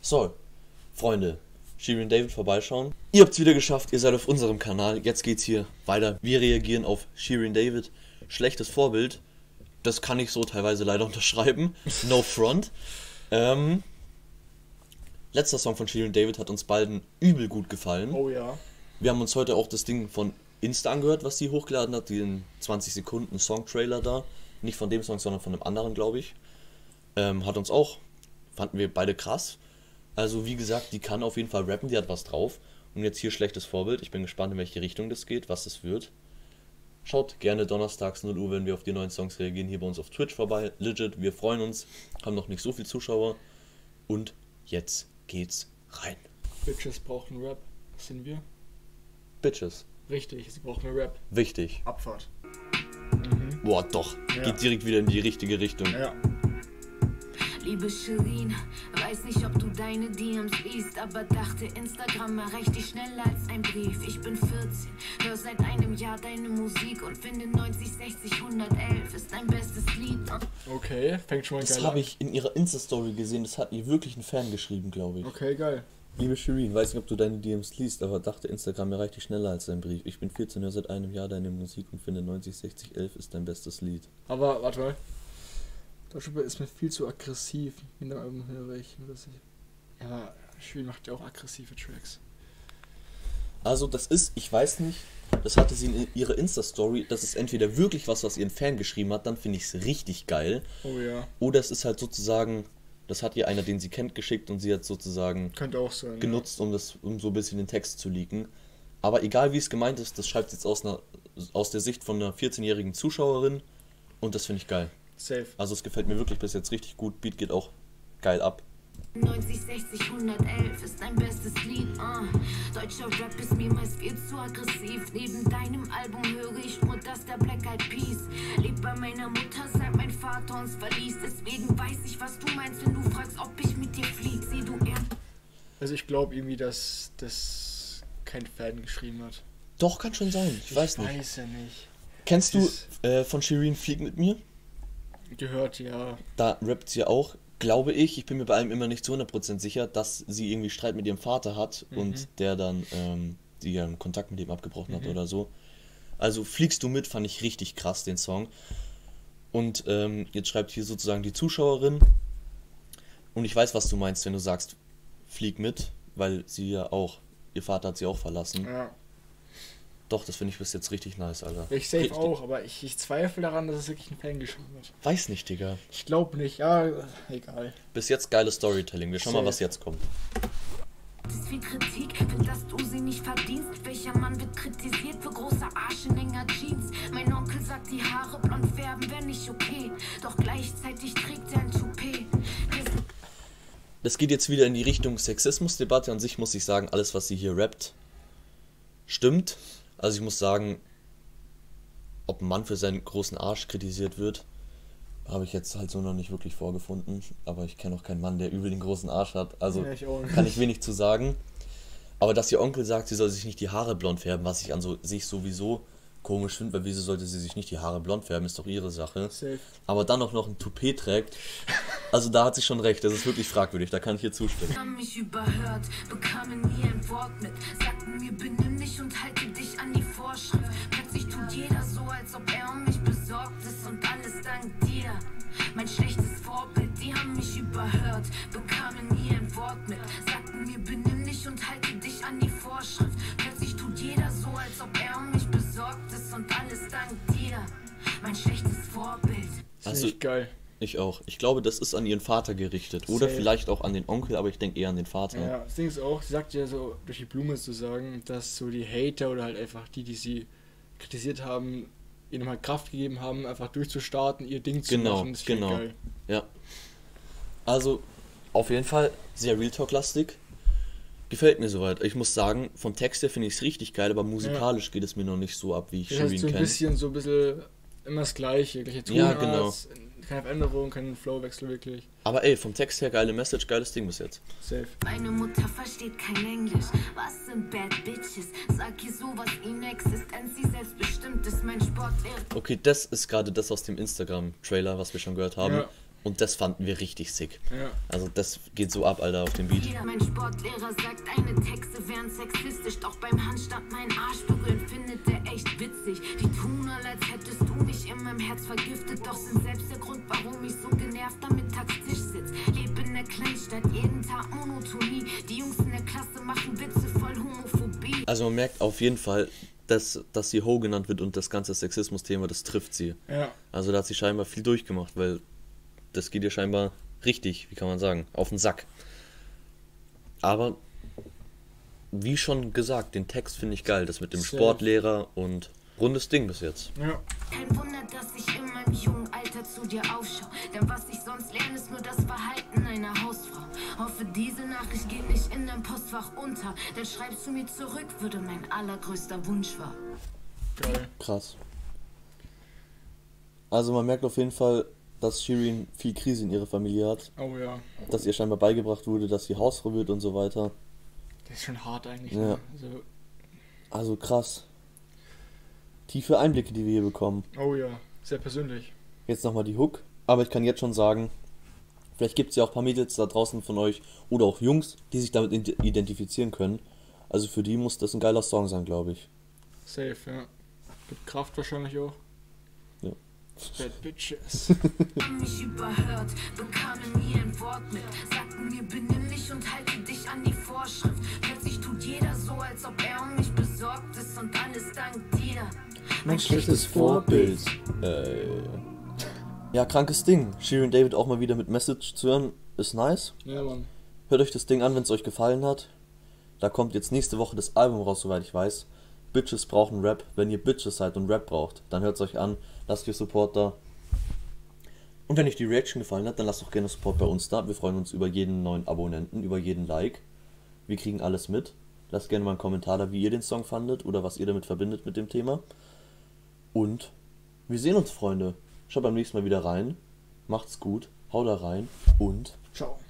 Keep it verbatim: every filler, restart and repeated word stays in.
So, Freunde, Shirin David vorbeischauen. Ihr habt es wieder geschafft, ihr seid auf unserem Kanal. Jetzt geht's hier weiter. Wir reagieren auf Shirin David. Schlechtes Vorbild. Das kann ich so teilweise leider unterschreiben. No front. Ähm, letzter Song von Shirin David hat uns beiden übel gut gefallen. Oh ja. Wir haben uns heute auch das Ding von Insta angehört, was sie hochgeladen hat. Den zwanzig Sekunden Song-Trailer da. Nicht von dem Song, sondern von einem anderen, glaube ich. Ähm, hat uns auch, fanden wir beide krass. Also wie gesagt, die kann auf jeden Fall rappen, die hat was drauf. Und jetzt hier schlechtes Vorbild. Ich bin gespannt, in welche Richtung das geht, was das wird. Schaut gerne donnerstags null Uhr, wenn wir auf die neuen Songs reagieren, hier bei uns auf Twitch vorbei. Legit, wir freuen uns, haben noch nicht so viele Zuschauer. Und jetzt geht's rein. Bitches brauchen Rap. Was sind wir? Bitches. Richtig, sie brauchen Rap. Wichtig. Abfahrt. Mhm. Boah, doch. Ja. Geht direkt wieder in die richtige Richtung. Ja. Liebe Shirin, weiß nicht, ob du deine D Ms liest, aber dachte, Instagram erreicht dich schneller als ein Brief. Ich bin vierzehn, hör seit einem Jahr deine Musik und finde neunzig, sechzig, hundertelf ist dein bestes Lied. Okay, fängt schon mal Das geil habe an. ich in ihrer Insta-Story gesehen, das hat ihr wirklich ein Fan geschrieben, glaube ich. Okay, geil. Liebe Shirin, weiß nicht, ob du deine D Ms liest, aber dachte, Instagram erreicht dich schneller als dein Brief. Ich bin vierzehn, hör seit einem Jahr deine Musik und finde neunzig, sechzig, elf ist dein bestes Lied. Aber, warte mal. Deutsche ist mir viel zu aggressiv. Mit dem Album höre ich. Dass ich ja, aber Shirin macht ja auch aggressive Tracks. Also das ist, ich weiß nicht, das hatte sie in ihrer Insta-Story, das ist entweder wirklich was, was ihren Fan geschrieben hat, dann finde ich es richtig geil. Oh ja. Oder es ist halt sozusagen, das hat ihr einer, den sie kennt, geschickt und sie hat sozusagen Könnte auch sein. genutzt, um das, um so ein bisschen den Text zu leaken. Aber egal wie es gemeint ist, das schreibt sie jetzt aus, einer, aus der Sicht von einer vierzehnjährigen Zuschauerin und das finde ich geil. Safe. Also es gefällt mir wirklich bis jetzt richtig gut, Beat geht auch geil ab. neunzig, sechzig, hundertelf ist dein bestes Lied. Uh. Deutscher Rap ist mir meist viel zu aggressiv. Neben deinem Album höre ich nur das der Black Eyed Peas. Leb bei meiner Mutter, seit mein Vater uns verließ. Deswegen weiß ich, was du meinst, wenn du fragst, ob ich mit dir flieg. Sieh du ernst. Also ich glaube irgendwie, dass das kein Fan geschrieben hat. Doch, kann schon sein, ich, Ich weiß nicht. weiß ja nicht. Kennst du Ist- äh, von Shirin Flieg mit mir? Gehört, ja. Da rappt sie auch, glaube ich, ich bin mir bei allem immer nicht zu hundert Prozent sicher, dass sie irgendwie Streit mit ihrem Vater hat Mhm. und der dann ähm, die ihren Kontakt mit ihm abgebrochen hat Mhm. oder so. Also Fliegst du mit, fand ich richtig krass, den Song. Und ähm, jetzt schreibt hier sozusagen die Zuschauerin, und ich weiß, was du meinst, wenn du sagst, flieg mit, weil sie ja auch, ihr Vater hat sie auch verlassen. Ja. Doch, das finde ich bis jetzt richtig nice, Alter. Ich safe Richtig. auch, aber ich, ich zweifle daran, dass es wirklich ein Fan geschrieben hat. Weiß nicht, Digga. Ich glaube nicht, ja, egal. Bis jetzt geiles Storytelling. Wir schauen mal, Safe. was jetzt kommt. Ist viel Kritik, find, dass du sie nicht verdienst. Welcher Mann wird kritisiert für große Arsch in enger Jeans? Mein Onkel sagt, die Haare blond färben wäre nicht okay. Doch gleichzeitig trägt er ein Toupet. Das geht jetzt wieder in die Richtung Sexismusdebatte. An sich muss ich sagen, alles, was sie hier rappt, stimmt. Also ich muss sagen, ob ein Mann für seinen großen Arsch kritisiert wird, habe ich jetzt halt so noch nicht wirklich vorgefunden. Aber ich kenne auch keinen Mann, der übel den großen Arsch hat. Also Ja, ich auch nicht. kann ich wenig zu sagen. Aber dass ihr Onkel sagt, sie soll sich nicht die Haare blond färben, was ich an so, sich sowieso komisch finde, weil wieso sollte sie sich nicht die Haare blond färben, ist doch ihre Sache. Safe. Aber dann auch noch ein Toupet trägt, also da hat sie schon recht, das ist wirklich fragwürdig, da kann ich ihr zustimmen. Haben mich überhört, bekamen nie ein Wort mit. Sagten mir, benimm dich und halte dich an die Vorschrift. Plötzlich tut jeder so, als ob er um mich besorgt ist und alles dank dir. Mein schlechtes Vorbild, die haben mich überhört, bekamen nie ein Wort mit. Sagten mir, benimm dich und halte dich an die Vorschrift. Plötzlich tut jeder so, als ob er um mich besorgt ist und alles dank dir. Mein schlechtes Vorbild. Also- Also geil. Ich auch. Ich glaube, das ist an ihren Vater gerichtet. Oder Safe. vielleicht auch an den Onkel, aber ich denke eher an den Vater. Ja, das Ding ist auch, sie sagt ja so durch die Blume zu sagen, dass so die Hater oder halt einfach die, die sie kritisiert haben, ihr nochmal Kraft gegeben haben, einfach durchzustarten, ihr Ding zu Genau, machen. Das finde ich genau. geil. Ja. Also, auf jeden Fall sehr Real Talk-lastig. Gefällt mir soweit. Ich muss sagen, vom Text her finde ich es richtig geil, aber musikalisch geht es mir noch nicht so ab, wie ich Das heißt Shirin so ein kenne. bisschen, so ein bisschen immer das Gleiche, gleiche Ja, Tonart, genau. keine Veränderung, kein Flowwechsel wirklich. Aber ey, vom Text her geile Message, geiles Ding bis jetzt. Safe. Meine Mutter versteht kein Englisch. Was sind Bad Bitches? Sag ihr sowas, ihnen Existenz, sie selbstbestimmt ist mein Sportlehrer. Okay, das ist gerade das aus dem Instagram-Trailer, was wir schon gehört haben. Ja. Und das fanden wir richtig sick. Ja. Also das geht so ab, Alter, auf dem Beat. Jeder, mein Sportlehrer sagt, deine Texte wären sexistisch. Doch beim Handstand meinen Arsch berühren, findet der echt witzig. Die tun alle, als hättest du mich in meinem Herz vergiftet. Doch sind selbst der Grund, warum ich so genervt am Mittagstisch sitz. Leb in der Kleinstadt, jeden Tag Monotonie. Die Jungs in der Klasse machen Witze voll Homophobie. Also man merkt auf jeden Fall, dass, dass sie Ho genannt wird und das ganze Sexismus-Thema, das trifft sie. Ja. Also da hat sie scheinbar viel durchgemacht, weil das geht ihr scheinbar richtig, wie kann man sagen, auf den Sack. Aber wie schon gesagt, den Text finde ich geil, das mit dem Safe. Sportlehrer und rundes Ding bis jetzt. Ja. Kein Wunder, dass ich in meinem jungen Alter zu dir aufschaue. Denn was ich sonst lerne, ist nur das Verhalten einer Hausfrau. Hoffe, diese Nachricht geht nicht in deinem Postfach unter. Denn schreibst du mir zurück, würde mein allergrößter Wunsch war. Geil. Krass. Also man merkt auf jeden Fall, dass Shirin viel Krise in ihrer Familie hat, Oh ja. dass ihr scheinbar beigebracht wurde, dass sie Hausfrau wird und so weiter. Das ist schon hart eigentlich. Ja. Ne? Also, Also krass. Tiefe Einblicke, die wir hier bekommen. oh ja, sehr persönlich. Jetzt nochmal die Hook. Aber ich kann jetzt schon sagen, vielleicht gibt es ja auch ein paar Mädels da draußen von euch oder auch Jungs, die sich damit ide- identifizieren können. Also für die muss das ein geiler Song sein, glaube ich. Safe, ja. Gibt Kraft wahrscheinlich auch. Ja. Bad Bitches. Haben mich überhört, bekamen nie ein Wort mit. Sagten mir, benimm dich und halte dich an die Vorschrift. Plötzlich tut jeder so, als ob er um mich besorgt ist und alles dank dir. Mein schlechtes Vorbild. Äh, ja, krankes Ding. Shirin David auch mal wieder mit Message zu hören, ist nice. Ja, Mann. Hört euch das Ding an, wenn es euch gefallen hat. Da kommt jetzt nächste Woche das Album raus, soweit ich weiß. Bitches brauchen Rap. Wenn ihr Bitches seid und Rap braucht, dann hört es euch an. Lasst ihr Support da. Und wenn euch die Reaction gefallen hat, dann lasst doch gerne Support bei uns da. Wir freuen uns über jeden neuen Abonnenten, über jeden Like. Wir kriegen alles mit. Lasst gerne mal einen Kommentar da, wie ihr den Song fandet oder was ihr damit verbindet mit dem Thema. Und wir sehen uns, Freunde. Schaut beim nächsten Mal wieder rein. Macht's gut. Haut da rein und Ciao.